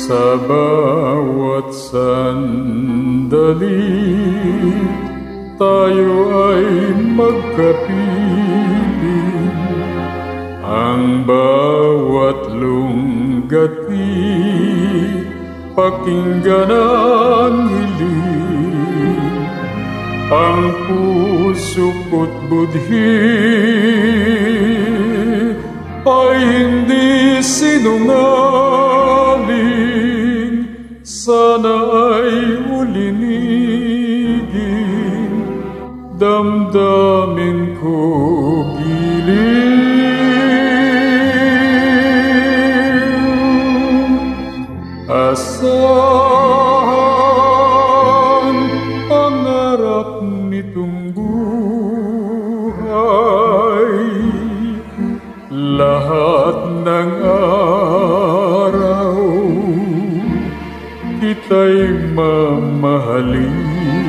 Sa bawat sandali, tayo ay magkapiling. Ang bawat lunggati, pakinggan ang hiling. Ang puso ko't budhi ay hindi sinungaling. Sana ay ulinigin, damdamin ko giling. Asahan ang harap nitong buhay, lahat ng araw kita'y mamahalin.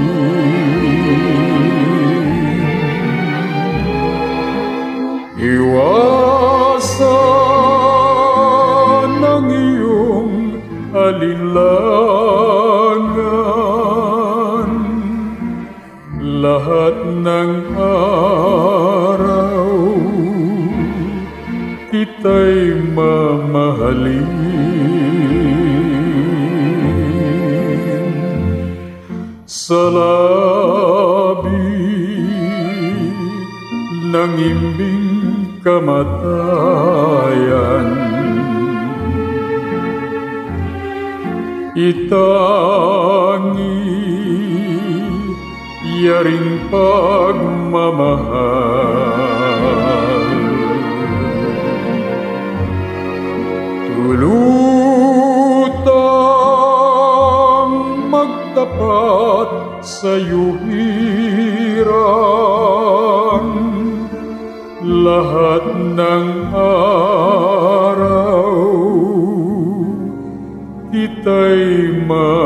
Iwasan ang iyong alinlangan, lahat ng araw kita'y mamahalin. Sa labi ng imbing kamatayan, itangi yaring pagmamahal. Tulutang magtapat sa'yo hirang, lahat ng araw kita'y